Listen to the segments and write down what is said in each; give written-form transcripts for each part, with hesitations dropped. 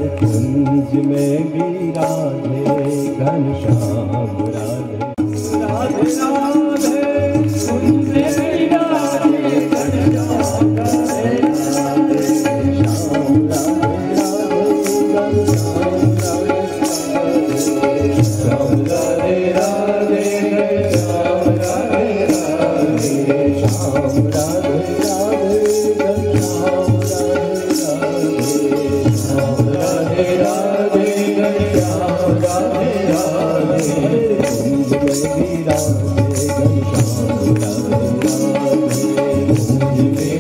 कुंज में विराजे घनश्याम राधे राधे राधे कुंज में विराजे घनश्याम राधे राधे श्याम राधे राधे श्याम राधे राधे श्याम राधे राधे श्याम राधे राधे श्याम राधे राधे कुंज में विराजे घनश्याम राधे कुंज में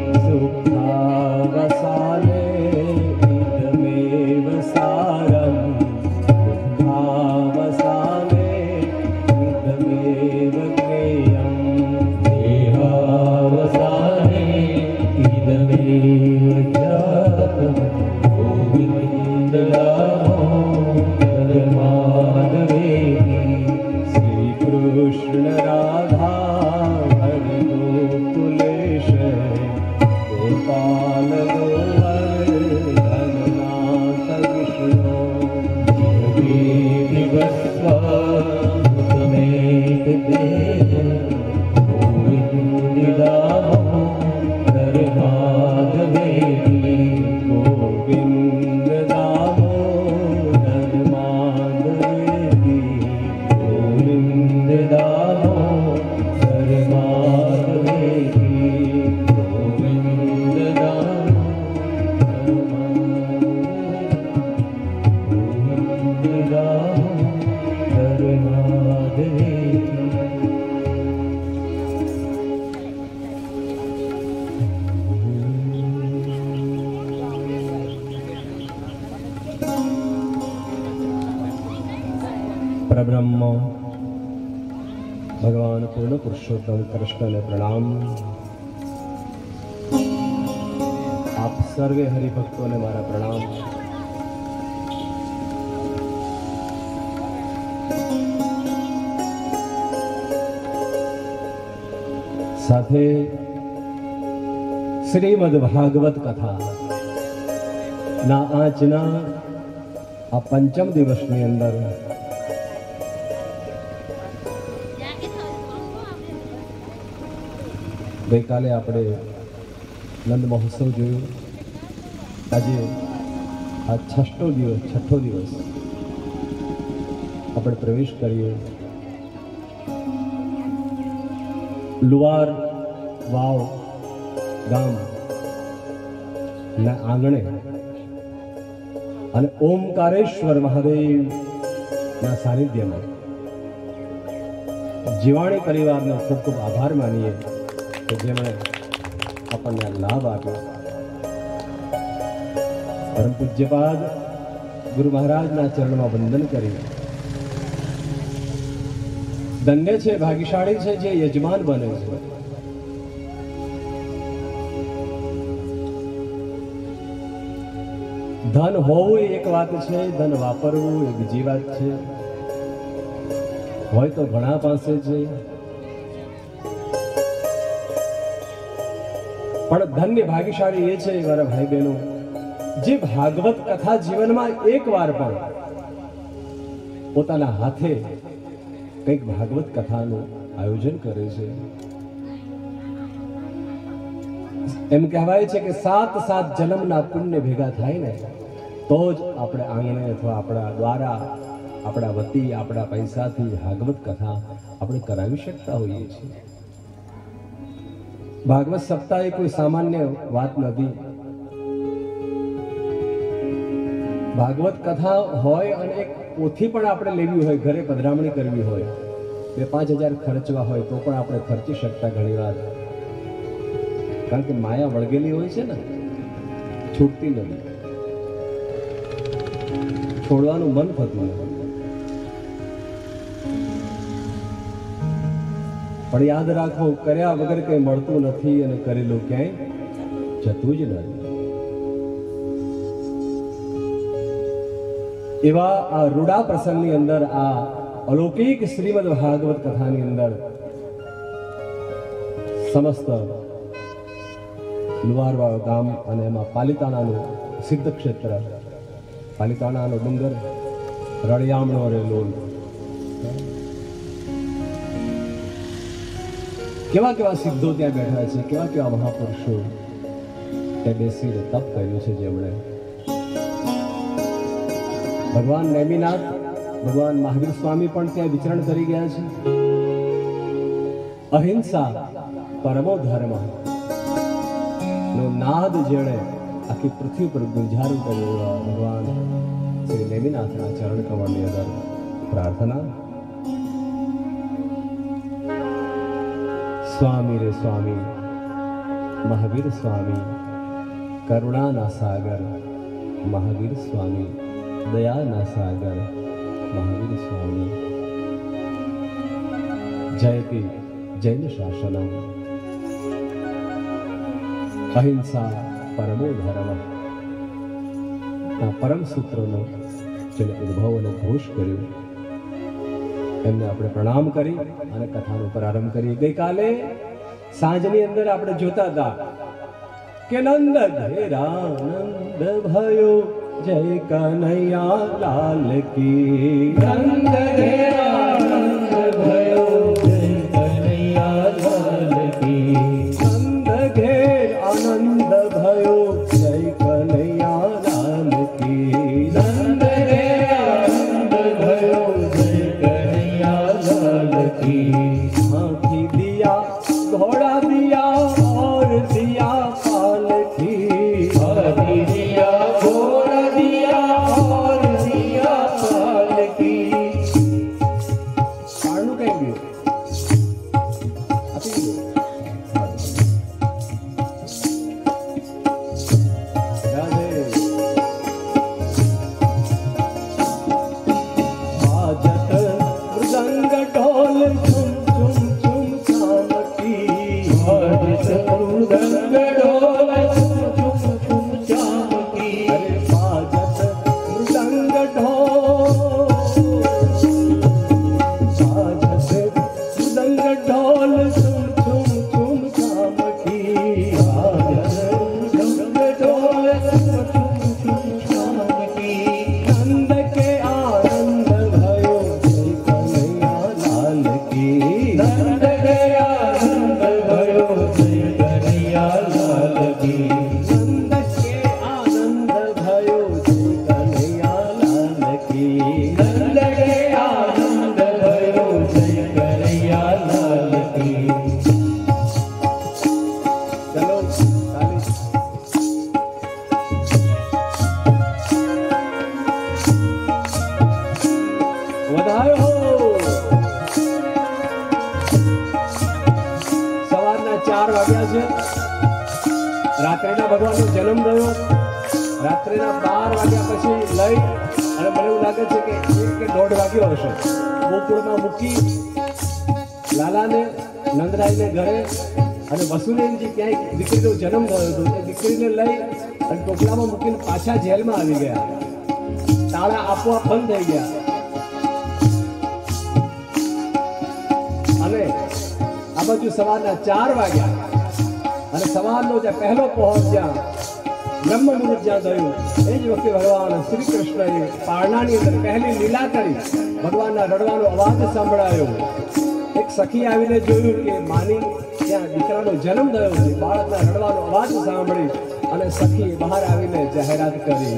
सुखावसाने इदमेव सारम् परब्रह्म भगवान पूर्ण पुरुषोत्तम कृष्ण ने प्रणाम। आप सर्वे हरिभक्तों ने मारा प्रणाम। साथे श्रीमद् भागवत कथा ना आजना आ पंचम दिवसनी अंदर गईकाले આપણે નંદ મહોત્સવ જોયું। આજે આ છઠ્ઠો દિવસ આપણે પ્રવેશ કરીએ લુવાર વાવ ગામ ના આંગણે અને ઓમકારેશ્વર મહાદેવ ના સાનિધ્યમાં જીવાણી પરિવારનો ખૂબ ખૂબ આભાર માનીએ કે જેમણે આપણને લાભ આપ્યો। પરમ પૂજ્યપાદ ગુરુ મહારાજના ચરણમાં વંદન કરી ધન્ય છે, ભાગ્યશાળી છે જે યજમાન બને છે। ધન હોવું એક વાત છે, ધન વાપરવું એક બીજી વાત છે। હોય તો ઘણા પાસે છે, પણ ધન્ય ભાગ્યશાળી એ છે મારા ભાઈ બહેનો જે ભાગવત કથા જીવનમાં એકવાર પણ પોતાના હાથે કંઈક ભાગવત કથાનું આયોજન કરે છે। એમ કહેવાય છે કે 7 જન્મના પુણ્ય ભેગા થાય ને તો જ આપણે આંગણે અથવા આપણા દ્વારા આપણા વતી આપણા પૈસાથી ભાગવત કથા આપણે કરાવી શકતા હોઈએ છીએ। ભાગવત સપ્તાહ એ કોઈ સામાન્ય વાત નથી। ભાગવત કથા હોય અને એક પોથી પણ આપણે લેવી હોય, ઘરે પધરામણી કરવી હોય, 2-5 હજાર ખર્ચવા હોય તો પણ આપણે ખર્ચી શકતા ઘણી વાર, કારણ કે માયા વળગેલી હોય છે ને, છૂટતી નથી, છોડવાનું મન થતું નથી। પણ યાદ રાખો, કર્યા વગર કંઈ મળતું નથી અને કરેલું ક્યાંય જતું જ નથી। એવા આ રૂડા પ્રસંગની અંદર, આ અલૌકિક શ્રીમદ ભાગવત કથાની અંદર સમસ્ત લુવારવાવ ગામ અને એમાં પાલિતાણાનું સિદ્ધ ક્ષેત્ર, પાલિતાણાનો ડુંગર, રળિયામણો રે લોલ, કેવા કેવા સિદ્ધો ત્યાં બેઠા છે, કેવા કેવા મહાપુરુષો ત્યાં બેસીને તપ કર્યું છે જેમણે। ભગવાન નેમિનાથ, ભગવાન મહાવીર સ્વામી પણ ત્યાં વિચરણ કરી ગયા છે। અહિંસા પરમો ધર્મ નો નાદ જેણે આખી પૃથ્વી પર ગુંજારું કર્યો, ભગવાન શ્રી નેમિનાથના ચરણ કમળની અંદર પ્રાર્થના। સ્વામી રે સ્વામી મહાવીર સ્વામી, કરુણાના સાગર મહાવીર સ્વામી, દયાના સાગર મહાવીર સ્વામી। જયતિ જૈન શાસનમ, અહિંસા પરમો ધર્મ, આ પરમ સૂત્રનો જેને ઉદ્ભવ અને ઘોષ કર્યો એમને આપણે પ્રણામ કરી અને કથાનો પ્રારંભ કરીએ। ગઈકાલે સાંજની અંદર આપણે જોતા હતા કે નંદ ઘેરા નંદ ભયો જય કનૈયા લાલ કી, નંદ ઘેરા નંદ ભયો જય કનૈયા લાલ કી, નંદ ઘેર આનંદ ભયો જય કનૈયા લાલ કી, નંદ ઘેર આનંદ ભયો જય કનૈયા લાલ કી। हाथी दिया घोड़ा दिया और दिया पालकी, हाथी दिया घोड़ा दिया और दिया पालकी। कारणું કઈ ગયું આપી ગયું રાધે। બાજત ભગવાનનો જન્મ થયો રાત્રેના 12 વાગ્યા પછી લઈ અને મને એવું લાગે છે કે 1 કે 1:30 વાગ્યો હશે ગોકુળમાં મૂકી લાલાને નંદરાયને ઘરે અને વસુદેવજી ક્યાંય દીકરીનો જન્મ થયો હતો એ દીકરીને લઈ અને ટોપલામાં મૂકીને પાછા જેલમાં આવી ગયા તાળા આપોઆપ બંધ થઈ ગયા અને આ બાજુ સવારના 4 વાગ્યા અને સવારનો જે પહેલો પહોર જ્યાં બ્રહ્મ મુહૂર્ત જ્યાં થયું એ જ વખતે ભગવાન શ્રી કૃષ્ણએ પારણાની અંદર પહેલી લીલા કરી ભગવાનના રડવાનો અવાજ સંભળાયો એક સખી આવીને જોયું કે માની ત્યાં દીકરાનો જન્મ થયો છે બાળકના રડવાનો અવાજ સાંભળી અને સખી બહાર આવીને જાહેરાત કરી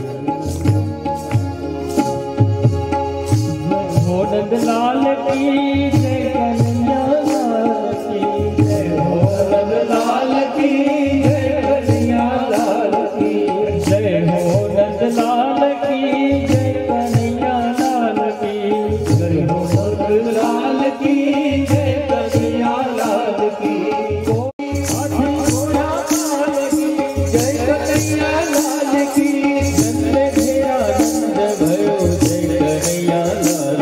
નંદલાલ કી જય કનૈયા લાલ કી જય હો નંદલાલ કી જય કનૈયા લાલ કી જય હો નંદલાલ કી જય કનૈયા લાલ કી જય હો નંદલાલ કી જય કનૈયા લાલ કી હાથી ઘોડા પાલ કી જય કનૈયા લાલ કી નંદ ઘેરા નંદ ભયો જય કનૈયા લાલ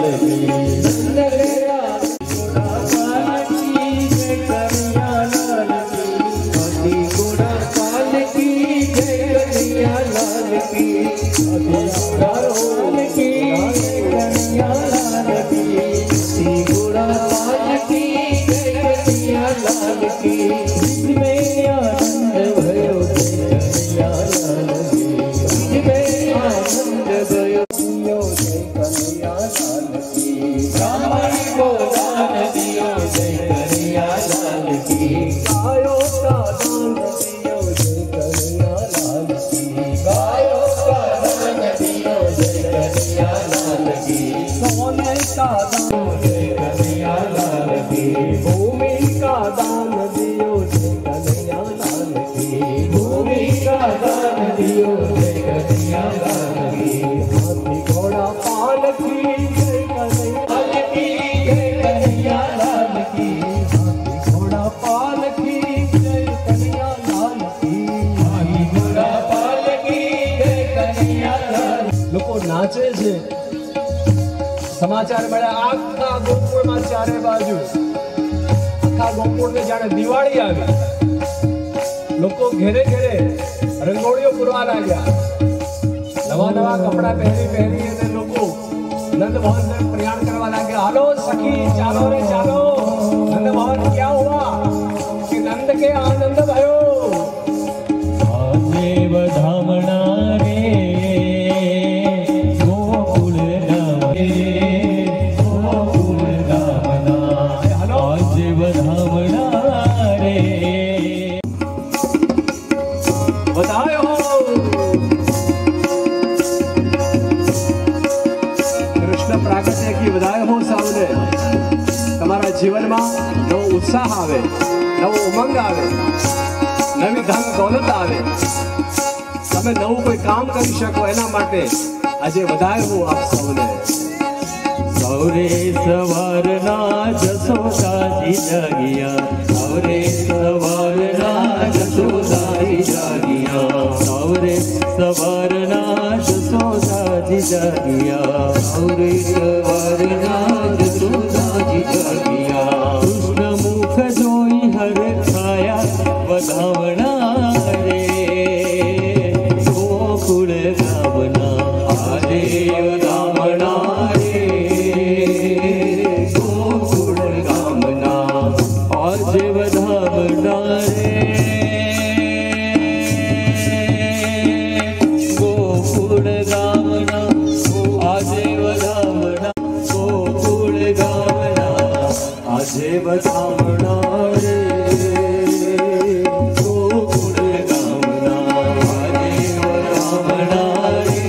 समाचार મળ્યા આખા ગોકુળમાં ચારે બાજુ આખા ગોકુળને જાણે દિવાળી આવી લોકો ઘેરે ઘેરે રંગોળીઓ પૂરવા લાગ્યા નવા નવા કપડા પહેરી અને લોકો નંદ ભવન में प्रयाण કરવા લાગ્યા હાલો સખી ચાલો રે ચાલો નંદ ભવન क्या हुआ कि नंद के आनंद भयो आजे बधामणा रे જીવનમાં નવો ઉત્સાહ આવે નવો ઉમંગ આવે નવી ધન દોલત આવે તમે નવું કોઈ કામ કરી શકો એના માટે આજે વધારે હું આપ સૌને સૌરે સવારના જસોદાજી જાગિયા સૌરે સવારના જસોદાજી જાગિયા સૌરે સવારના જસોદાજી જાગિયા સૌરે સવારના જસોદાજી જાગિયા કૃષ્ણ મુખ જોઈ હર ખાયા વધાવણા રે ગોકુળ ગામના આજે વધાવણા રે ગોકુળ ગામના આજે વધાવણા રે ગોકુળ ગામના આજે વધાવણા ગોકુળ ગામના આજે વધાવણા રે ગોકુળ ગામના આજે વધાવણા રે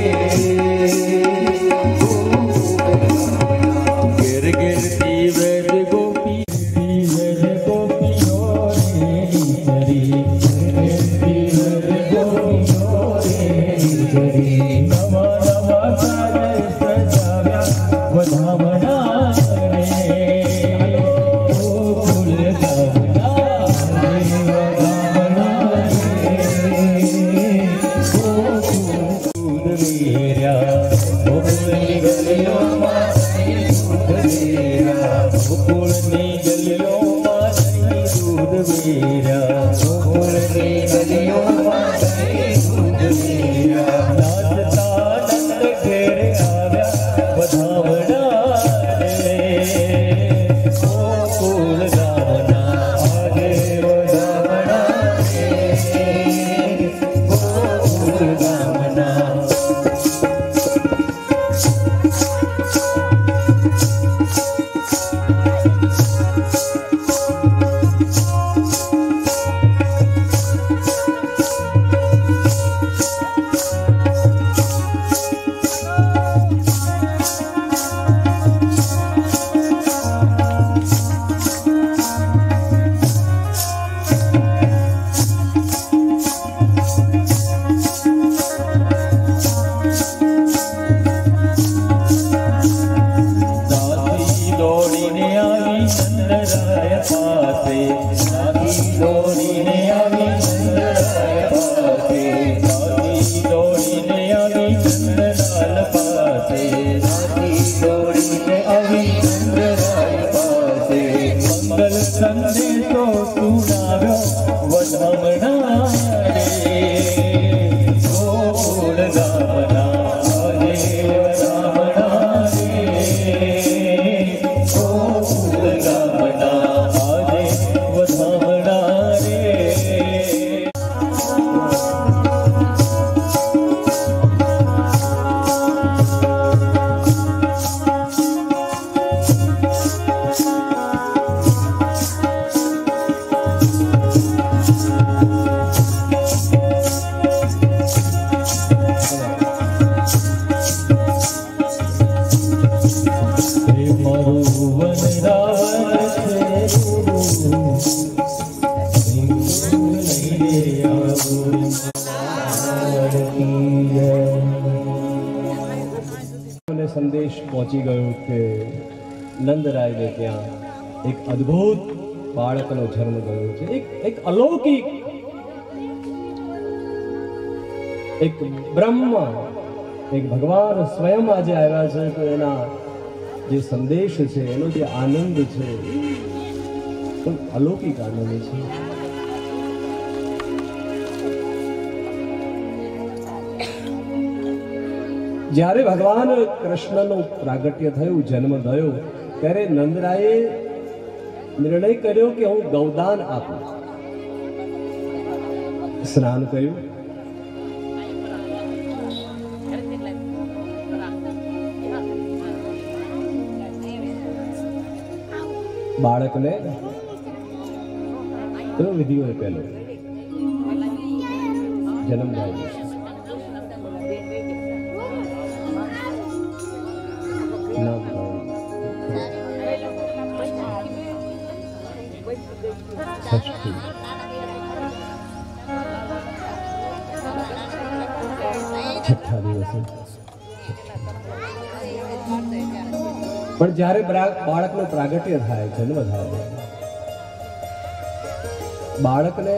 ઘેર ઘેર વેદ ગોપી વેદ ગોપીઓ રે હરી વેદ ગોપીઓ રે હરી નવા નવા સાજે સજાવ્યા વધાવણા રે ગોકુળ ગામના રે વધાવણા રે વેર્યા ગોકુળની ગલીઓમાં દહીં દૂધ વેર્યા ગોકુળની ગલીઓમાં દહીં દૂધ વેર્યા ગોકુળની ગલીઓમાં દહીં દૂધ વેર્યા નાચતા નંદ ઘેરે આવ્યા વધામણા રે ગોકુળ ગામના આજે વધામણા રે ગોકુળ ગામના સંદેશો સુનાવ્યો વધામણા રે ગોકુળ ગામના આજે વધામણા રે ગોકુળ ગામના આજે વધામણા રે संदेश पहुंची गयो कि नंदराय ने त्या एक अद्भुत बाळकनो जन्म गयो छे एक अलौकिक एक ब्रह्म एक भगवान स्वयं आज आव्या छे तो एना जे संदेश छे एनो जे आनंद छे तो अलौकिक आनंद छे જ્યારે ભગવાન કૃષ્ણનું પ્રાગટ્ય થયું જન્મ થયો ત્યારે નંદરાયે નિર્ણય કર્યો કે હું ગૌદાન આપું સ્નાન કર્યું બાળકને કયો વિધિ હોય પહેલો જન્મ થાય છઠ્ઠા દિવસે પણ જ્યારે બાળકનું પ્રાગટ્ય થાય જન્મ થાય બાળકને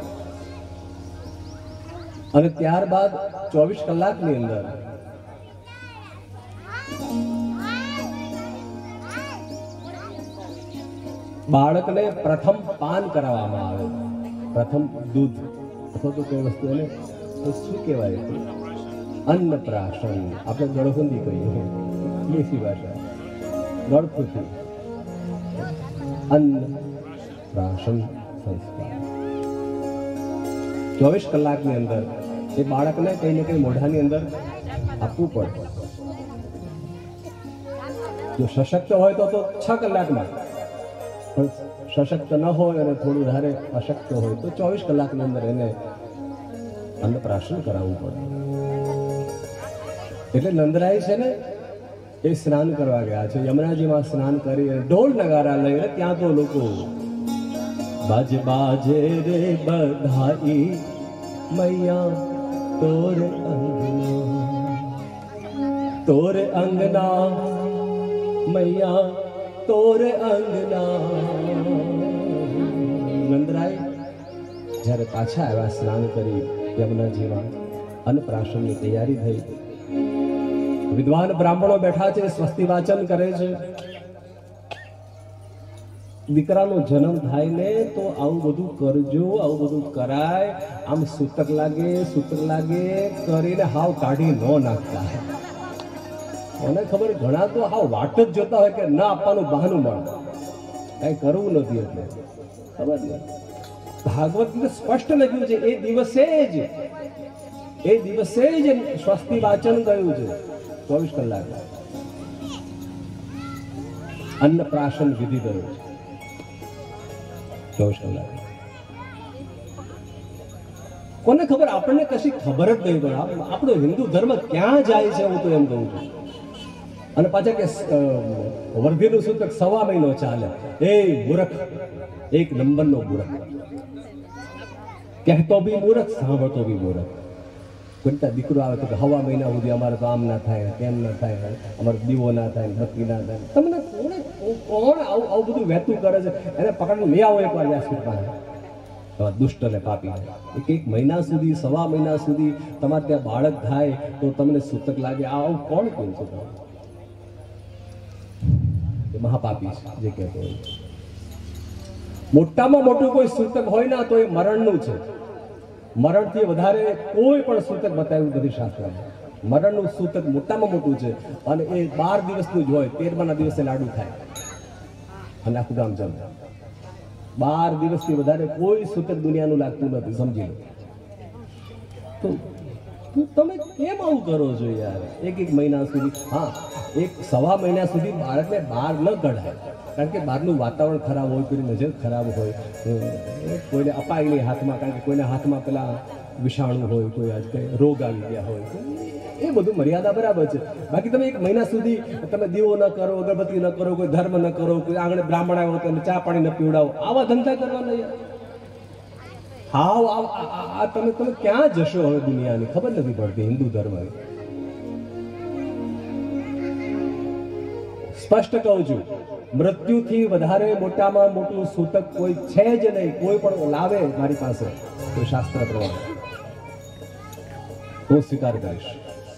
અને ત્યારબાદ 24 કલાકની અંદર બાળકને પ્રથમ પાન કરાવવામાં આવે પ્રથમ દૂધ અથવા તો કોઈ વસ્તુ એને તો શું કહેવાય અન્નપ્રાશન આપણે ગળફંદી કહીએ દેશી ભાષા ગળફંદી અન્નપ્રાશન સંસ્કાર 24 કલાકની અંદર એ બાળકને કંઈ ને કંઈ મોઢાની અંદર આપવું પડે જો સશક્ત હોય તો 6 કલાકમાં सशक्त न हो थोड़ू धारे अशक्त हो तो 24 कलाक अंदर एने अन्नप्राशन करावू पड़े એટલે નંદરાય છે ને એ સ્નાન કરવા ગયા છે યમુનાજીમાં સ્નાન કરી ઢોલ નગારા લઈને ત્યાં તો લોકો બાજ બાજે રે બધાઈ મૈયા તોરે અંગના મૈયા तोरे अंगना नंदराय જ્યારે પાછા આવ્યા સ્નાન કરી યમુનાજીમાં અન્નપ્રાશનની તૈયારી થઈ વિદ્વાન બ્રાહ્મણો બેઠા છે, સ્વસ્તિ વાચન કરે છે. દીકરાનો જન્મ થાય ને તો આવું બધું કરજો, આવું બધું કરાય. આમ સૂતક લાગે કરીને હાવ કાઢી ન નાખતા. મને ખબર ઘણા તો હાવ વાટ જ જોતા હોય કે ન આપવાનું બહાનું મળે, કઈ કરવું નથી. એટલે ખબર ને ભાગવત સ્પષ્ટ લખ્યું છે એ દિવસે જ સ્વસ્તિ વાચન ગયું છે. 24 કલાક અન્નપ્રાશન વિધિ ગયો છે. 24 કલાક કોને ખબર? આપણને કશી ખબર જ નહીં પડે. આપણો હિન્દુ ધર્મ ક્યાં જાય છે, હું તો એમ કહું છું. અને પાછા કે વર્ધીનું સૂતક 1.5 મહિનો ચાલે. એ મૂર્ખ, 1 નંબરનો મૂર્ખ. કહેતો બી મૂર્ખ, સાંભળતો બી મૂર્ખ. કોઈ દીકરો આવે તો 1.5 મહિના સુધી અમારે તો આમ ના થાય, તેમ ના થાય, અમારે દીવો ના થાય, બત્તી ના થાય. તમને કોણ આવું બધું વહેતું કરે છે? એને પકડીને લઈ આવો એકવાર વ્યાસપીઠમાં. દુષ્ટ અને પાપી 1 મહિના સુધી, 1.5 મહિના સુધી તમારે ત્યાં બાળક થાય તો તમને સૂતક લાગે. આવું કોણ કહે છે? મહાપાપી જે કહેતો હોય. મોટામાં મોટું કોઈ સૂતક હોય ના તો એ મરણનું છે. મરણથી વધારે કોઈ પણ સૂતક બતાવ્યું નથી શાસ્ત્રમાં. મરણનું સૂતક મોટામાં મોટું છે અને એ 12 દિવસનું જ હોય. 13માના દિવસે લાડુ થાય અને આખું ગામ જમે. 12 દિવસથી વધારે કોઈ સૂતક દુનિયાનું લાગતું નથી, સમજી લો. તો તમે કેમ આવું કરો છો યાર? 1 મહિના સુધી, હા 1.5 મહિના સુધી બાળકને બહાર ન કઢાય. કારણ કે બહારનું વાતાવરણ ખરાબ હોય, કોઈની નજર ખરાબ હોય, કોઈને અપાય નહીં હાથમાં. કારણ કે કોઈના હાથમાં પેલા વિષાણુ હોય, કોઈ આજ કંઈ રોગ આવી ગયા હોય, એ બધું મર્યાદા બરાબર છે. બાકી તમે 1 મહિના સુધી તમે દીવો ન કરો, અગરબત્તી ન કરો, કોઈ ધર્મ ન કરો, કોઈ આંગણે બ્રાહ્મણ આવ્યો તો ચા પાણી ન પીવડાવો, આવા ધંધા કરવાના યાર. હાવ તમે ક્યાં જશો હવે? દુનિયાની ખબર નથી પડતી હિન્દુ ધર્મ. સ્પષ્ટ કહું છું, મૃત્યુથી વધારે મોટામાં મોટું સૂતક કોઈ છે જ નહીં. કોઈ પણ લાવે મારી પાસે તો શાસ્ત્ર પ્રમાણે હું સ્વીકાર કરીશ.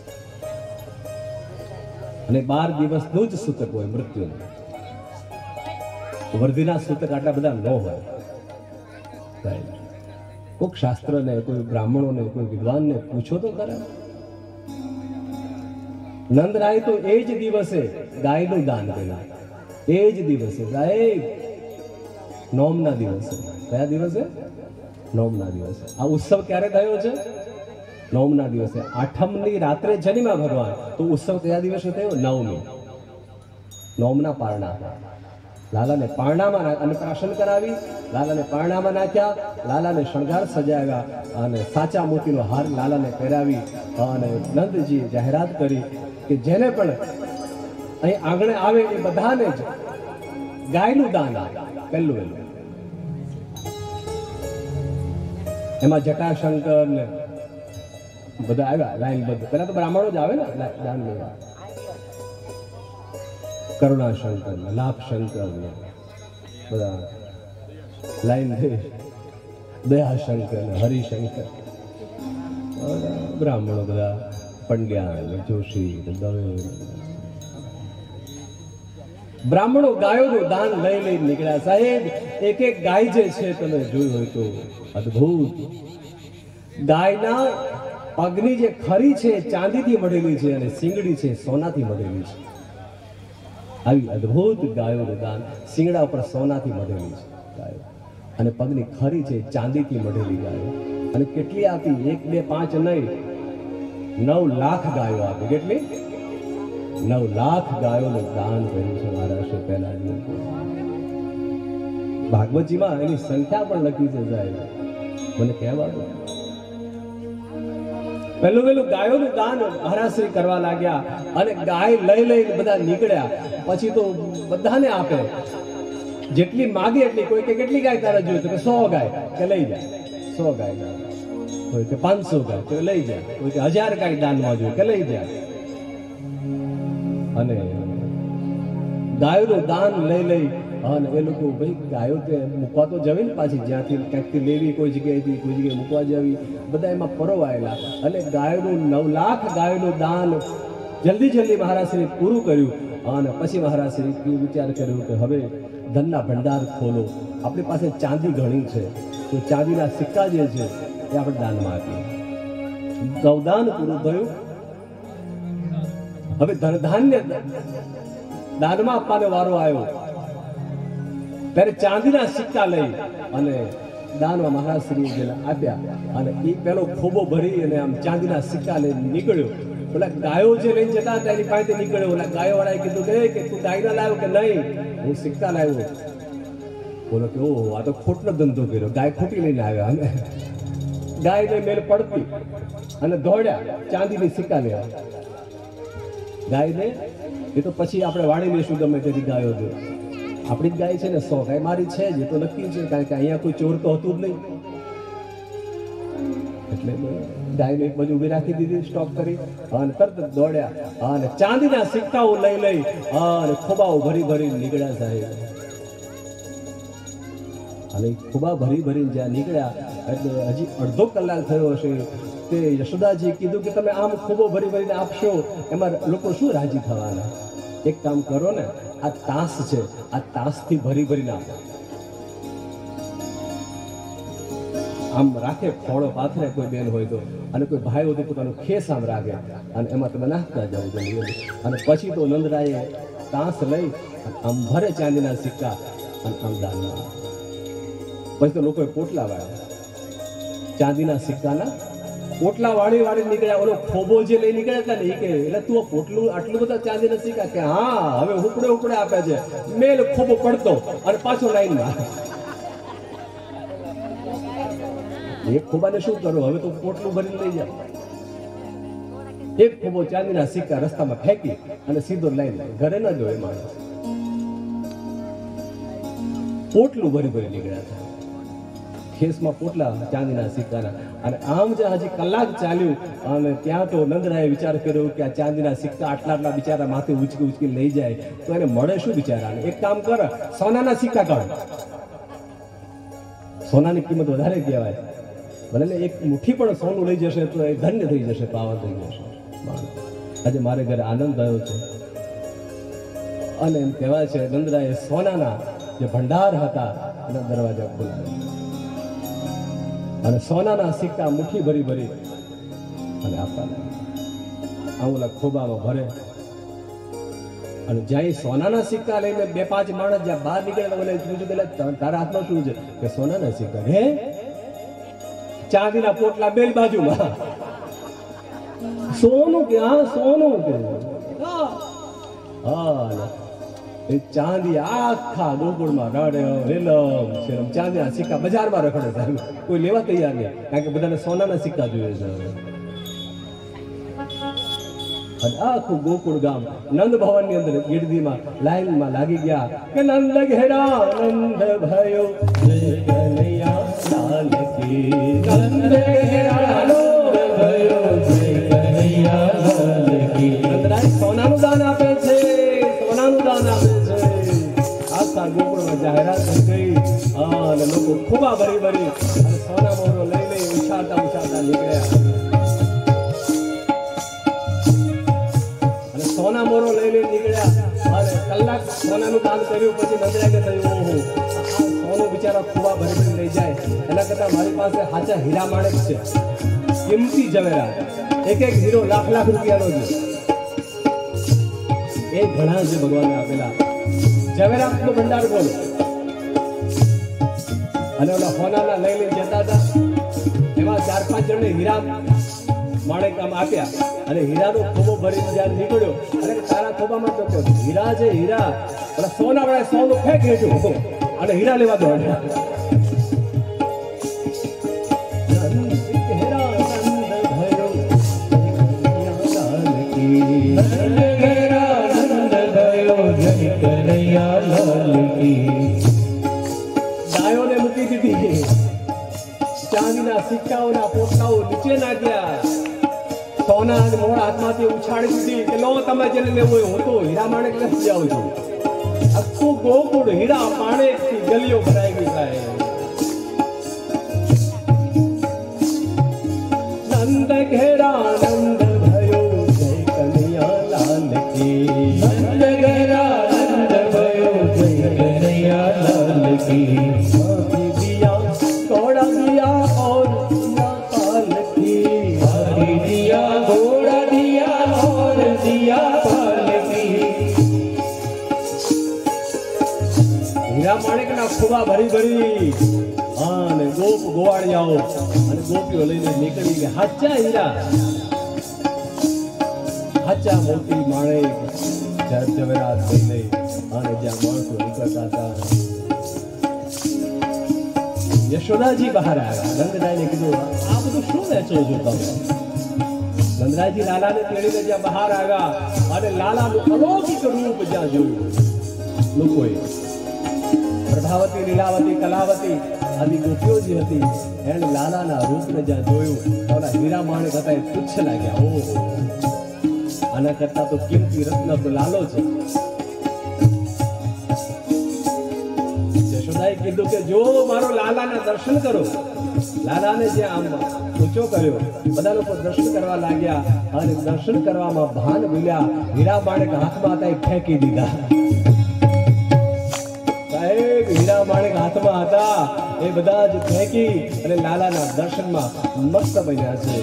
અને 12 દિવસનું જ સૂતક હોય મૃત્યુનું. વર્ધીના સૂતક આટલા બધા ન હોય. કોઈક શાસ્ત્રને, કોઈ બ્રાહ્મણોને, કોઈ વિદ્વાનને પૂછો તો ખરા. નંદરાય તો એ જ દિવસે ગાયનું દાન કર્યું. એ જ દિવસે સાહેબ, નોમના દિવસે. કયા દિવસે? નોમના દિવસે. આ ઉત્સવ ક્યારે થયો છે? નોમના દિવસે. 8મની રાત્રે જન્મ્યા ભગવાન, તો ઉત્સવ કયા દિવસે થયો? 9મી. નોમના પારણા. લાલાને પારણામાં અન્નપ્રાશન કરાવી, લાલાને પારણામાં નાખ્યા, લાલાને શણગાર સજાવ્યા અને સાચા મોતીનો હાર લાલાને પહેરાવી અને નંદજીએ જાહેરાત કરી કે જેને પણ અહીં આંગણે આવે એ બધાને જ ગાયનું દાન આવે. પહેલું એમાં જટાશંકર ને બધા આવ્યા લાઈનબદ્ધ. પેલા તો બ્રાહ્મણો જ આવે ને દાન લેવા. કરુણાશંકર ને લાભશંકર ને બધા લાઈન થઈ. દયાશંકર ને હરિશંકર, બ્રાહ્મણો બધા, પંડ્યા ને જોશી ને દવે. બ્રાહ્મણો ગાયોનું દાન લઈ નીકળ્યા. સાહેબ, એક ગાય જે છે તમે જોયું હોય તો અદ્ભુત. ગાયના પગની જે ખરી છે ચાંદીથી મઢેલી છે અને સિંગડી છે સોનાથી મઢેલી છે. આવી અદ્ભુત ગાયોનું દાન. સિંગડા ઉપર સોનાથી મઢેલી છે ગાયો અને પગની ખરી છે ચાંદીથી મઢેલી ગાયો. અને કેટલી આપી? 1, 2, 5 નહીં, 9 લાખ ગાયો આપી. કેટલી? 9 લાખ ગાયોનું દાન કર્યું છે મહારાષ્ટ્ર પહેલા. ભાગવતજીમાં એની સંખ્યા પણ લખી છે સાહેબ, મને કહેવા દો. પહેલું ગાયોનું દાન મહારાજશ્રી કરવા લાગ્યા અને ગાય લઈ બધા નીકળ્યા. પછી તો બધાને આપે, જેટલી માગે એટલી. કોઈ કે કેટલી ગાય તારે જોઈએ? તો કે 100 ગાય. કે લઈ જાય. 100 ગાય. કોઈ કે 500 ગાય. તો લઈ જાય. કોઈ કે 1000 ગાય દાનમાં જોઈએ. કે લઈ જાય. અને ગાયોનું દાન લઈ અને એ લોકો ભાઈ ગાયો તે મૂકવા તો જવી ને પાછી, જ્યાંથી ક્યાંકથી લેવી, કોઈ જગ્યાએથી કોઈ જગ્યાએ મૂકવા જવી, બધા એમાં પરોવાયેલા. અને ગાયોનું 9 લાખ ગાયોનું દાન જલ્દી જલ્દી મહારાજ શ્રી પૂરું કર્યું અને પછી મહારાજ શ્રી વિચાર કર્યો કે હવે ધનના ભંડાર ખોલો, આપણી પાસે ચાંદી ઘણી છે, તો ચાંદીના સિક્કા જે છે એ આપણે દાનમાં આપીએ. ગૌદાન પૂરું થયું. હવે ધનધાન્ય દાનમાં આપવાનો વારો આવ્યો. ત્યારે ચાંદીના સિક્કા લઈ અને દાનમાં મહારાજ શ્રી જેને આપ્યા અને એ પેલો ખોબો ભરી અને આમ ચાંદીના સિક્કા લઈને નીકળ્યો. ઓલા ગાયો જે લઈને જતા હતા એની પાસે નીકળ્યો. ઓલા ગાયો વાળાએ કીધું કે તું ગાય ના લાવ્યો? કે નહીં, હું સિક્કા લાવ્યો. બોલો કે ઓહો, આ તો ખોટનો ધંધો કર્યો, ગાય ખોટી લઈને આવ્યા. અને ગાય ને મેલ પડતી અને દોડ્યા ચાંદીની સિક્કા લેવા. ગાય ને એ તો પછી આપણે વાળી લઈશું ગમે તેની ગાયો દો, આપણી જ ગાય છે ને 100 ગાય મારી છે જ, એ તો નક્કી છે, કારણ કે અહીંયા કોઈ ચોર તો હતું જ નહીં. એટલે ગાયને એક બાજુ ઉભી રાખી દીધી, સ્ટોપ કરી અને તરત દોડ્યા અને ચાંદીના સિક્કાઓ લઈ અને ખોબાઓ ભરી ભરી નીકળ્યા સાહેબ. અને ખોબા ભરી ભરીને જ્યાં નીકળ્યા એટલે હજી અડધો કલાક થયો હશે તે યશોદાજીએ કીધું કે તમે આમ ખોબો ભરી ભરીને આપશો, એમાં લોકો શું રાજી થવાના? એક કામ કરો ને, આ તાસ છે, આ તાસથી ભરી ભરીને આપો. આમ રાખે, ફોડો પાથરે કોઈ બેન હોય તો, અને કોઈ ભાઈ હોય તો પોતાનું ખેસ આમ રાખે અને એમાં તમે નાખતા જાઓ જલ્દી. અને પછી તો નંદરાયે તાસ લઈ આમ ભરે ચાંદીના સિક્કા અને આમ દાનમાં. પછી તો લોકોએ પોટલા વાળ્યા, ચાંદીના સિક્કાના પોટલા વાળી વાળી નીકળ્યા. ઓલો ખોબો જે લઈ નીકળ્યા હતા ને એ કે એટલે તું પોટલું આટલું બધા ચાંદીના સિક્કા? કે હા, હવે ઉપડે ઉપડે આપે છે. મેલ ખોબો પડતો અને પાછો લાઈનમાં. એક ખોબાને શું કરો, હવે તો પોટલું ભરીને લઈ જાય. એક ખોબો ચાંદીના સિક્કા રસ્તામાં ફેંકી અને સીધો લઈને ઘરે ન જોયે માણસ. પોટલું ભરી ભરી નીકળ્યા હતા, ખેસમાં પોટલા ચાંદીના સિક્કાના. અને આમ જે હજી કલાક ચાલ્યું અને ત્યાં તો નંદરાયે વિચાર કર્યો કે આ ચાંદીના સિક્કા આટલા આટલા બિચારા માથે ઉચકી ઉચકી લઈ જાય તો એને મળે શું બિચારાને? એક કામ કર, સોનાના સિક્કા કાઢ. સોનાની કિંમત વધારે કહેવાય. ભલે એક મુઠ્ઠી પણ સોનું લઈ જશે તો એ ધન્ય થઈ જશે, પાવર થઈ જશે. આજે મારે ઘરે આનંદ થયો છે. અને એમ કહેવાય છે નંદરાયે સોનાના જે ભંડાર હતા એના દરવાજા ખોલાવ્યા અને સોનાના સિક્કા મુઠ્ઠી ભરી ભરી અને આપવા લાગ્યા. આ ઓલા ખોબામાં ભરે અને જ્યાં સોનાના સિક્કા લઈને 2-5 માણસ જ્યાં બહાર નીકળે મને પૂછ્યું કે તારા હાથમાં શું છે? કે સોનાના સિક્કા. હે, ચાંદીના પોટલા બે બાજુમાં. સોનું કે? હા સોનું કે. હા, એ ચાંદી આખા ગોકુળમાં રડે રેલમ શેલમ. ચાંદીના સિક્કા બજારમાં રખડે સાહેબ, કોઈ લેવા તૈયાર નહીં, કારણ કે બધાને સોનાના સિક્કા જોઈએ છે. અને આખું ગોકુળ ગામ નંદ ભવન ની અંદર ગીરદીમાં લાઈનમાં લાગી ગયા કે નંદ ઘેરા નંદ ભયો જય કનૈયા લાલ કી. નંદ ઘેરા નંદ ભયો જય કનૈયા લાલ કી. નંદરાય સોનાનું દાન આપે છે, સોનાનું દાન આપે છે. આખા ગોકુળમાં જાહેરાત થઈ ગઈ અને લોકો ખોબા ભરી ભરી અને સોના મોરો લઈ લઈ ઉછાળતા ઉછાળતા નીકળ્યા. સોના મોરો લઈ લઈ નીકળ્યા અને કલાક સોનાનું દાન કર્યું. પછી નંદરાયને થયું ઓહો, આ સોનું બિચારા ખોબા ભરી ભરી લઈ જાય એના કરતા મારી પાસે હાચા હીરા માણેક છે, કિંમતી જવેરાત. એક એક હીરો લાખ લાખ રૂપિયાનો છે. એ ઘણા છે ભગવાને આપેલા જવેરાતનો ભંડાર બોલો. અને ઓલા સોનાના લઈ લઈ જતા હતા એમાં 4-5 જણને હીરા માણેક આમ આપ્યા અને હીરાનો ખોબો ભરીને જ્યારે નીકળ્યો, અરે તારા ખોબામાં તો હીરા છે, હીરા. ઓલા સોના વાળા સોનું ફેંક હેઠું અને હીરા લેવા દોડ્યા. ગાયોને મૂકી દીધી, ચાંદીના સિક્કાઓના પોટલાઓ નીચે નાખ્યા, સોના મોડ હાથમાંથી ઉછાળી દીધી કે લો તમે જેને લેવું હોય હું તો હીરા માણેક લઈ જાઉં છું. આખું ગોકુળ હીરા માણેકથી ગલીઓ ભરાઈ ગઈ થાય. નંદ ઘેરા નંદ ભયો જય કનૈયા માણેકના ખુબા ભરી ભરી અને ગોપ ગોવાળિયાઓ અને ગોપીઓ લઈને નીકળી ગયા. હાચા હીરા, હાચા મોતી માણેક જવેરાત લઈને અને જ્યાં માણસો નીકળતા હતા. યશોદાજી બહાર આવ્યા. નંદરાયને કીધું, આ બધું શું વેચો છો તમે? નંદરાયજી લાલાને તેડીને જ્યાં બહાર આવ્યા અને લાલાનું અલૌકિક રૂપ જ્યાં જોયું લોકોએ, પ્રભાવતી, લીલાવતી, કલાવતી આદિ ગોપીઓ જે હતી એને લાલાના રૂપને જ્યાં જોયું તો ઓલા હીરા માણેક હતા એ તુચ્છ લાગ્યા. ઓહો, આના કરતા તો કિંમતી રત્ન તો લાલો છે. યશોદાએ કીધું કે જો મારો લાલાના દર્શન કરો. લાલાને જ્યાં આમ ઊંચો કર્યો, બધા લોકો દર્શન કરવા લાગ્યા અને દર્શન કરવામાં ભાન ભૂલ્યા. હીરા માણેક હાથમાં હતા એ ફેંકી દીધા. સાહેબ, હીરા માણેક હાથમાં હતા એ બધા જ ફેંકી અને લાલાના દર્શનમાં મસ્ત બન્યા છે.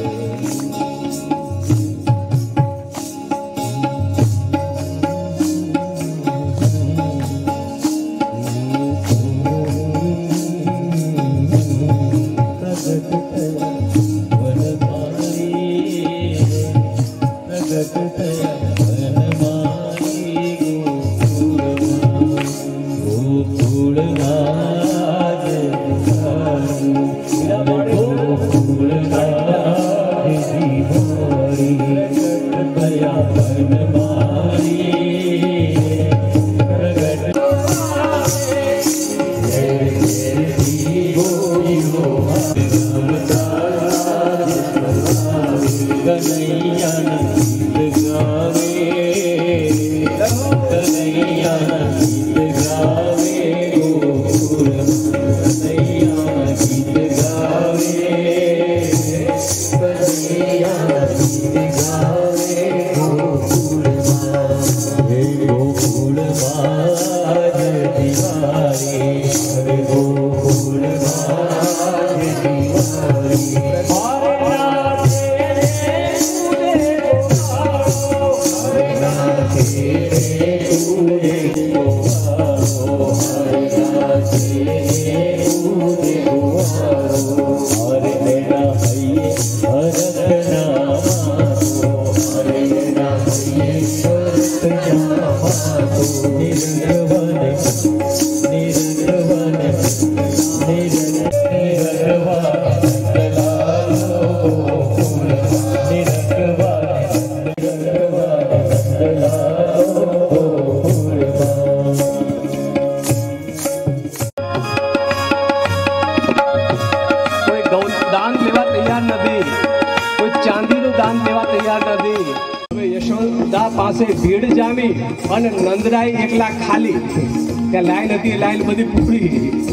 પાસે ભીડ જામી અને નંદરાય એકલા ખાલી. ત્યાં લાઈન હતી, લાઈન બધી પૂરી.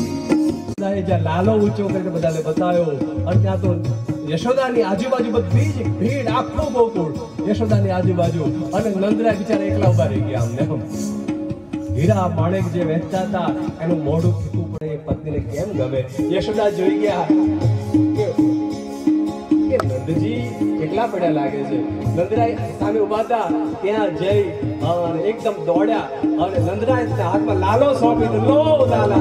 જ્યાં લાલો ઊંચો કરીને બધાને બતાવ્યો અને ત્યાં તો યશોદાની આજુબાજુ બધી જ ભીડ, આખું ગોકુળ યશોદાની આજુબાજુ અને નંદરાય બિચારા એકલા ઉભા રહી ગયા. આમને હીરા માણેક જે વહેંચતા હતા એનું મોઢું ફીકું પડે. એ પત્નીને કેમ ગમે? યશોદા જોઈ ગયા કે નંદજી એકલા પડ્યા લાગે છે. નંદરાય સામે ઉભા હતા, ત્યાં જઈ એકદમ દોડ્યા અને નંદરાય હાથમાં લાલો સોંપી દીધો. લો લાલા,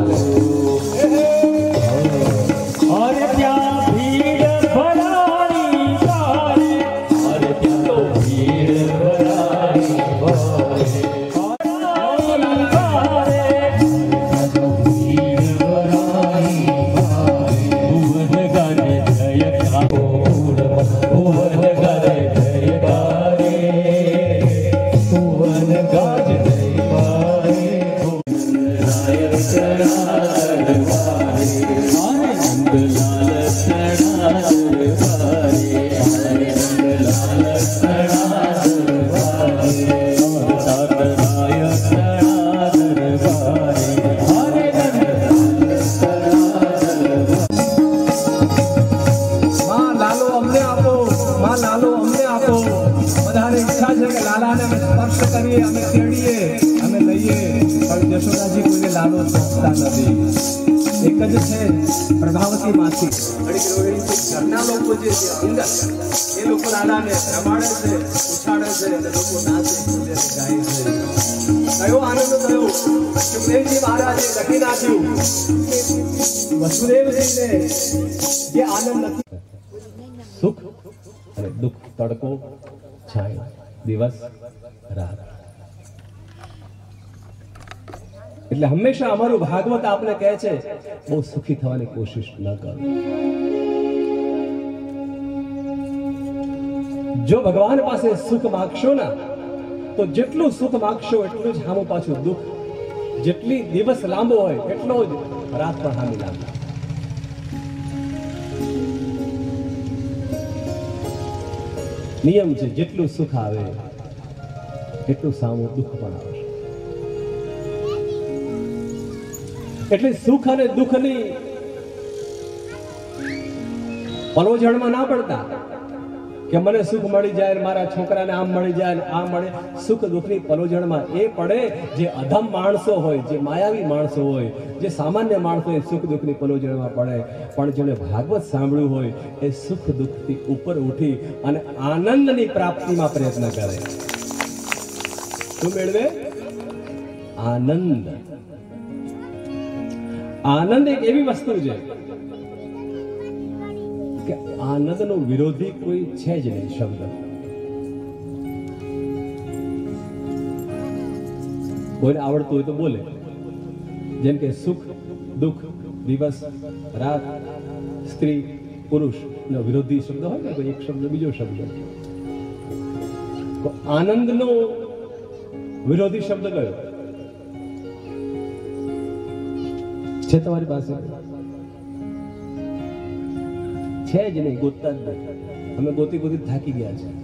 અરે ત્યાં ભીડ ભરાણી તારે, અરે ત્યાં તો ભીડ ભરાણી અમે તેડીએ, અમે લઈએ, પણ યશોદાજી કોઈને લાલો સોંપતા નથી. એક જ છે પ્રભાવતી માસી ઘડીક રોહિણી ઘરના લોકો જે છે અંગત એ લોકો લાલાને રમાડે છે ઉછાળે છે અને લોકો નાચે કૂદે છે ગાય છે કયો આનંદ થયો સુખદેવજી મહારાજે લખી નાખ્યું વસુદેવજીને જે આનંદ નથી સુખ અને દુઃખ તડકો છાંયો દિવસ રાત એટલે હંમેશા અમારું ભાગવત આપને કહે છે બહુ સુખી થવાની કોશિશ ન કરો જો ભગવાન પાસે સુખ માંગશો ને તો જેટલું સુખ માંગશો એટલું જ સામું પાછું દુઃખ જેટલી દિવસ લાંબો હોય એટલો જ રાત પણ હામી લાંબી નિયમ છે જેટલું સુખ આવે એટલું સામું દુઃખ પણ આવશે એટલે સુખ અને દુઃખની પલોજણમાં ના પડતા કે મને સુખ મળી જાય મારા છોકરાને આમ મળી જાય આમ મળે સુખ દુઃખની પલોજણમાં એ પડે જે અધમ માણસો હોય જે માયાવી માણસો હોય જે સામાન્ય માણસો હોય સુખ દુઃખની પલોજણમાં પડે પણ જેણે ભાગવત સાંભળ્યું હોય એ સુખ દુઃખથી ઉપર ઉઠી અને આનંદની પ્રાપ્તિમાં પ્રયત્ન કરે શું મેળવે આનંદ આનંદ એક એવી વસ્તુ છે કે આનંદનો વિરોધી કોઈ છે જ નહીં શબ્દ કોઈને આવડતું હોય તો બોલે જેમ કે સુખ દુઃખ દિવસ રાત સ્ત્રી પુરુષ નો વિરોધી શબ્દ હોય ને કોઈ એક શબ્દ બીજો શબ્દ તો આનંદનો વિરોધી શબ્દ કયો છે તમારી પાસે છે જ નહીં ગોતતા જ નહીં અમે ગોતી ગોતી થાકી ગયા છે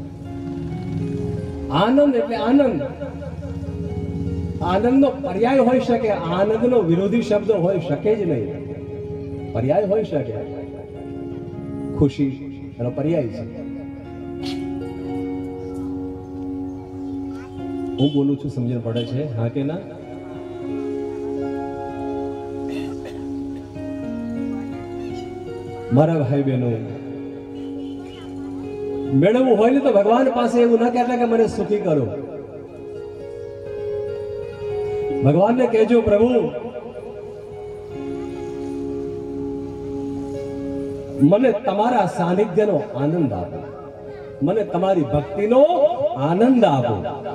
આનંદ એટલે આનંદ આનંદનો પર્યાય હોઈ શકે આનંદનો વિરોધી શબ્દ હોઈ શકે જ નહીં પર્યાય હોઈ શકે ખુશી એનો પર્યાય છે હું બોલું છું સમજણ પડે છે હા કે ના મારા ભાઈ બહેનો મેળવવું હોય ને તો ભગવાન પાસે એવું ના કહેતા કે મને સુખી કરો ભગવાનને કહેજો પ્રભુ મને તમારા સાનિધ્યનો આનંદ આપો મને તમારી ભક્તિનો આનંદ આપો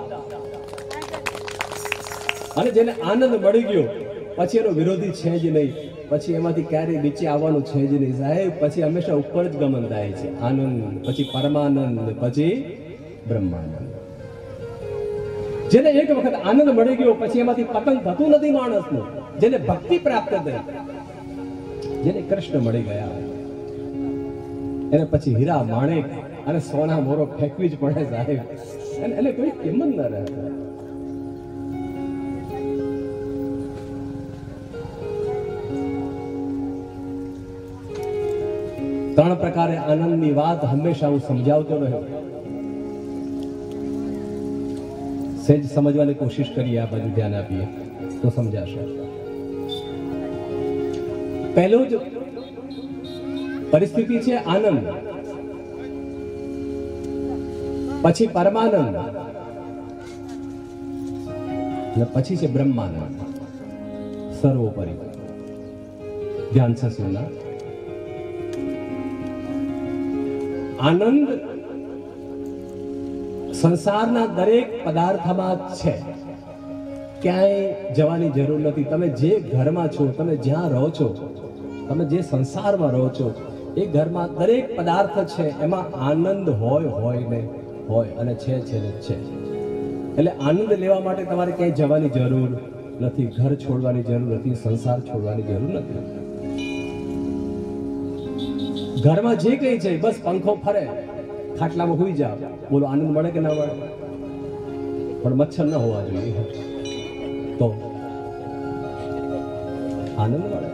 અને જેને આનંદ મળી ગયો પછી એનો વિરોધી છે જ નહીં પછી એમાંથી ક્યારેય નીચે આવવાનું છે જ નહીં સાહેબ પછી હંમેશા ઉપર જ ગમન થાય છે આનંદ પછી પરમાનંદ પછી બ્રહ્માનંદ જેને એક વખત આનંદ મળી ગયો પછી એમાંથી પતન થતું નથી માણસનું જેને ભક્તિ પ્રાપ્ત થઈ જેને કૃષ્ણ મળી ગયા એને પછી હીરા માણેક અને સોના મોરો ફેંકવી જ પડે સાહેબ એટલે કોઈ કિંમત ન રહે ત્રણ પ્રકારે આનંદની વાત હંમેશા હું સમજાવતો રહ્યો સહેજ સમજવાની કોશિશ કરીએ આ બાજુ ધ્યાન આપીએ તો સમજાશે પહેલું જ પરિસ્થિતિ છે આનંદ પછી પરમાનંદ અને પછી છે બ્રહ્માનંદ સર્વોપરી ધ્યાન છે સુનના આનંદ સંસારના દરેક પદાર્થમાં છે ક્યાંય જવાની જરૂર નથી તમે જે ઘરમાં છો તમે જ્યાં રહો છો તમે જે સંસારમાં રહો છો એ ઘરમાં દરેક પદાર્થ છે એમાં આનંદ હોય ને હોય અને છે એટલે આનંદ લેવા માટે તમારે ક્યાંય જવાની જરૂર નથી ઘર છોડવાની જરૂર નથી સંસાર છોડવાની જરૂર નથી ઘરમાં જે કઈ છે બસ પંખો ફરે ખાટલામાં હોઈ જાવ બોલો આનંદ મળે કે ના મળે પણ મચ્છર ન હોવા જોઈએ તો આનંદ મળે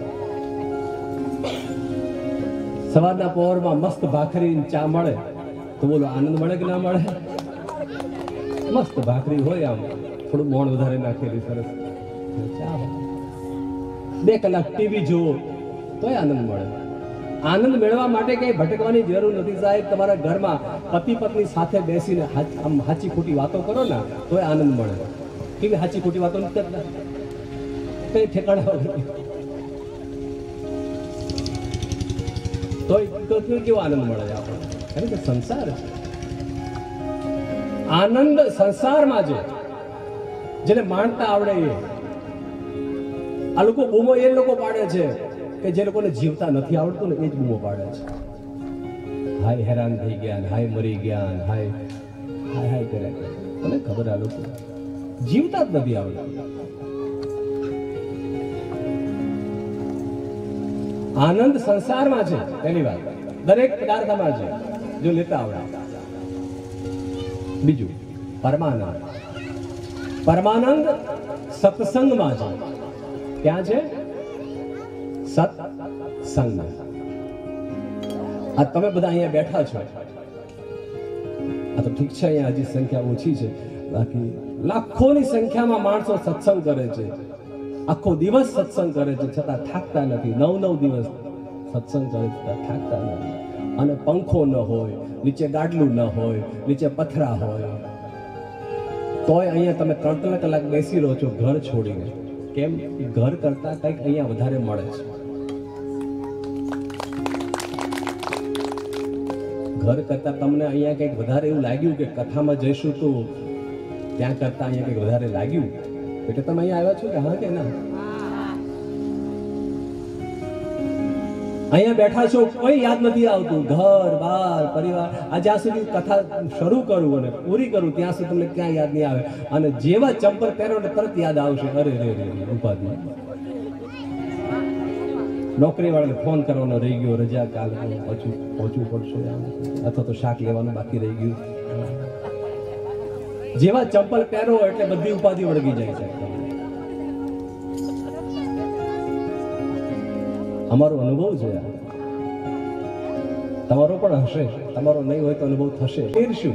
સવારના પહોરમાં મસ્ત ભાખરી ચા મળે તો બોલો આનંદ મળે કે ના મળે મસ્ત ભાખરી હોય આમ થોડું મોણ વધારે નાખેલી સરસ ચા 2 કલાક ટીવી જુઓ તોય આનંદ મળે. આનંદ મેળવવા માટે કઈ ભટકવાની જરૂર નથી સાહેબ. તમારા ઘરમાં પતિ પત્ની સાથે બેસીને આમ હાચી ખોટી વાતો કરો ને તોય આનંદ મળે. કેવી હાચી ખોટી વાતો નથી કરતા, કઈ ઠેકાણા વગર. તો કેવો આનંદ મળે છે આપણને? કારણ કે સંસાર છે. આનંદ સંસારમાં છે, જેને માણતા આવડે એ. આ લોકો બૂમો એ લોકો પાડે છે કે જે લોકોને જીવતા નથી આવડતું ને એ જ બૂમો પાડે છે. હાય હેરાન થઈ ગયા, હાય મરી ગયા, હાય હાય હાય કર્યા. મને ખબર, આ લોકો જીવતા જ નથી આવડતું. આનંદ સંસારમાં છે, પહેલી વાત. દરેક પદાર્થમાં છે જો લેતા આવડે. બીજું પરમાનંદ. પરમાનંદ સત્સંગમાં છે. ક્યાં છે? સત્સંગ. આ તમે બધા અહીંયા બેઠા છો, આ તો ઠીક છે, અહીંયા હજી સંખ્યા ઓછી છે, બાકી લાખોની સંખ્યામાં માણસો સત્સંગ કરે છે. આખો દિવસ સત્સંગ કરે છે છતાં થાકતા નથી. 9 દિવસ સત્સંગ કરે છતાં થાકતા નથી. અને પંખો ન હોય, નીચે ગાડલું ન હોય, નીચે પથરા હોય, તોય અહીંયા તમે 3 કલાક બેસી રહો છો ઘર છોડીને. કેમ? ઘર કરતા કંઈક અહીંયા વધારે મળે છે. ઘર કરતા તમને અહીંયા કંઈક વધારે એવું લાગ્યું કે કથામાં જઈશું તો ત્યાં કરતા અહીંયા કંઈક વધારે લાગ્યું એટલે તમે અહીંયા આવ્યા છો કે હા કે ના? અહીંયા બેઠા છો, કોઈ યાદ નથી આવતું. ઘર બાર પરિવાર, આ જ્યાં સુધી કથા શરૂ કરું અને પૂરી કરું ત્યાં સુધી તમને ક્યાં યાદ નહીં આવે. અને જેવા ચંપલ પહેરો ને તરત યાદ આવશે, અરે રે રે ઉપાધિ. નોકરી વાળાને ફોન કરવાનો રહી ગયો, રજા કાલે પહોંચવું પડશે, અથવા તો શાક લેવાનું બાકી રહી ગયું. જેવા ચંપલ પહેરો એટલે બધી ઉપાધિ વળગી જાય છે. અમારો અનુભવ છે, તમારો પણ હશે. તમારો નહીં હોય તો અનુભવ થશે. શું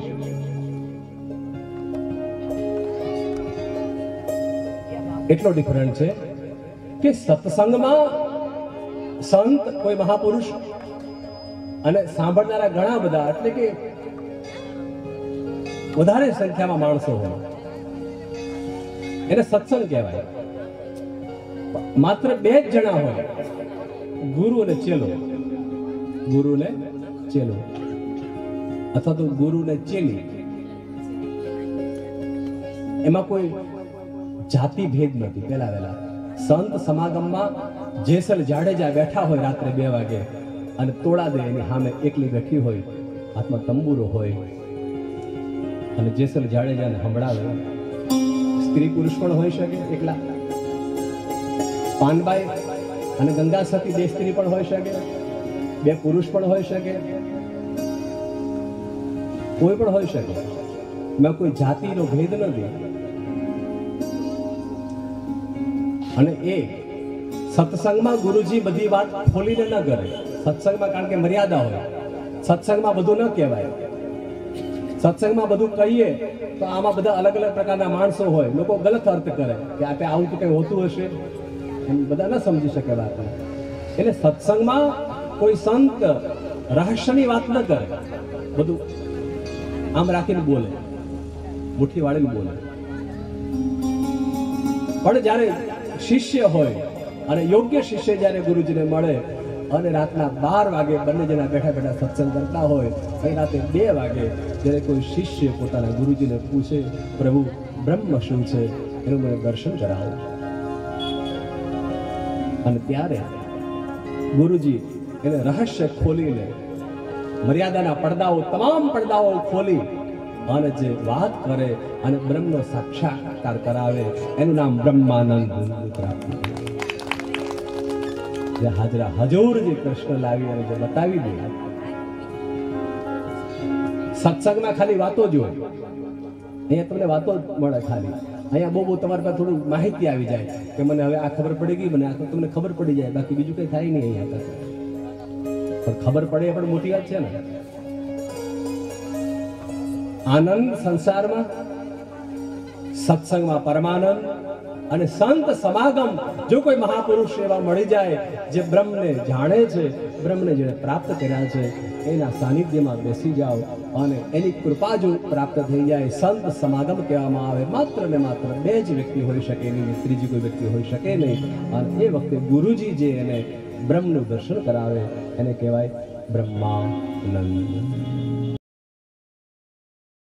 એટલો ડિફરન્ટ છે કે સત્સંગમાં સંત, કોઈ મહાપુરુષ અને સાંભળનારા ઘણા બધા, એટલે કે વધારે સંખ્યામાં માણસો હોય એને સત્સંગ કહેવાય. માત્ર 2 જ જણા હોય, ગુરુ અને ચેલો. ગુરુ ને ચેલો અથવા તો ગુરુ ને ચેલી. એમાં કોઈ જાતિ ભેદ નથી. પેલા વેલા સંત સમાગમમાં જેસલ જાડેજા બેઠા હોય રાત્રે 2 વાગે અને તોડા દે એની સામે એકલી બેઠી હોય, હાથમાં તંબુરો હોય અને જેસલ જાડેજાને સંભળાવે. સ્ત્રી પુરુષ પણ હોઈ શકે એકલા. પાનબાઈ અને ગંગા સતી 2 સ્ત્રી પણ હોઈ શકે, 2 પુરુષ પણ હોઈ શકે, કોઈ પણ હોઈ શકે. મેં કોઈ જાતિનો ભેદ નથી. અને એ સત્સંગમાં ગુરુજી બધી વાત ખોલીને ન કરે. સત્સંગમાં કારણ કે મર્યાદા હોય. સત્સંગમાં બધું ન કહેવાય. સત્સંગમાં બધું કહીએ તો આમાં બધા અલગ અલગ પ્રકારના માણસો હોય, લોકો ગલત અર્થ કરે કે આપણે આવું તો કઈ હોતું હશે, એમ બધા ન સમજી શકે વાત. એટલે સત્સંગમાં કોઈ સંત રહસ્યની વાત ન કરે, બધું આમ રાખીને બોલે, મુઠ્ઠી વાળીને બોલે. પણ જ્યારે શિષ્ય હોય અને યોગ્ય શિષ્ય જ્યારે ગુરુજીને મળે અને રાતના 12 વાગે બંને જણા બેઠા બેઠા સત્સંગ કરતા હોય, એ રાતે 2 વાગે જ્યારે કોઈ શિષ્ય પોતાના ગુરુજીને પૂછે, પ્રભુ બ્રહ્મ શું છે, એનું મને દર્શન કરાવો. અને ત્યારે ગુરુજી એને રહસ્ય ખોલીને મર્યાદાના પડદાઓ, તમામ પડદાઓ ખોલી અને જે વાત કરે અને બ્રહ્મનો સાક્ષાત્કાર કરાવે, એનું નામ બ્રહ્માનંદ પ્રાપ્તિ. જે હાજરા હજુર જે કૃષ્ણ લાવી અને જે બતાવી દે. સત્સંગમાં ખાલી વાતો જ હોય, અહીંયા તમને વાતો જ મળે ખાલી. અહીંયા બહુ તમારી પાસે થોડું માહિતી આવી જાય કે મને હવે આ ખબર પડી ગઈ, મને આ તમને ખબર પડી જાય, બાકી બીજું કઈ થાય નહીં અહીંયા. પણ ખબર પડે એ પણ મોટી વાત છે ને. આનંદ સંસારમાં, સત્સંગમાં પરમાનંદ અને સંત સમાગમ, જો કોઈ મહાપુરુષ એવા મળી જાય જે બ્રહ્મને જાણે છે, બ્રહ્મને જેણે પ્રાપ્ત કર્યા છે, એના સાનિધ્યમાં બેસી જાઓ અને એની કૃપા જો પ્રાપ્ત થઈ જાય. સંત સમાગમ કહેવામાં આવે. માત્ર ને માત્ર બે જ વ્યક્તિ હોઈ શકે, એની ત્રીજી કોઈ વ્યક્તિ હોઈ શકે નહીં. અને એ વખતે ગુરુજી જે એને બ્રહ્મનું દર્શન કરાવે એને કહેવાય બ્રહ્માનંદ.